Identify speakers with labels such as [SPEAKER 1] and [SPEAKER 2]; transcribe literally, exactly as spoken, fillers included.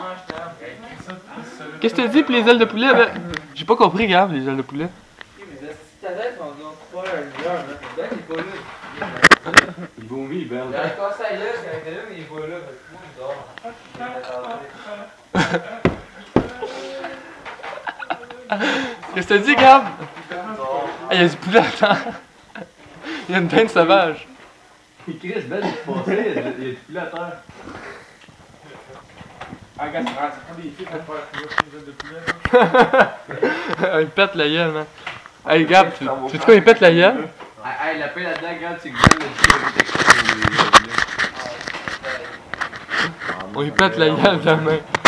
[SPEAKER 1] Qu'est-ce que tu dis pour les ailes de poulet? Ben, j'ai pas compris, Gab, les ailes de poulet.
[SPEAKER 2] Il vomit, Ben.
[SPEAKER 3] Il a cassé la gueule, c'est là, mais il va là,
[SPEAKER 1] Qu'est-ce que tu dis, Gab? Il y a du poulet à terre. Il y a une dinde sauvage.
[SPEAKER 2] Chris, Ben, il est passé, il y a du poulet à terre.
[SPEAKER 4] Ah, gars, ça prend des filles pour faire une aile de poulet.
[SPEAKER 1] Il pète la gueule, man. Hey, Gab, tu tu sais quoi, il pète la gueule?
[SPEAKER 2] Hey, la paix là-dedans, regarde, c'est que Ben me dit qu'il y a
[SPEAKER 1] On lui pète la gueule demain.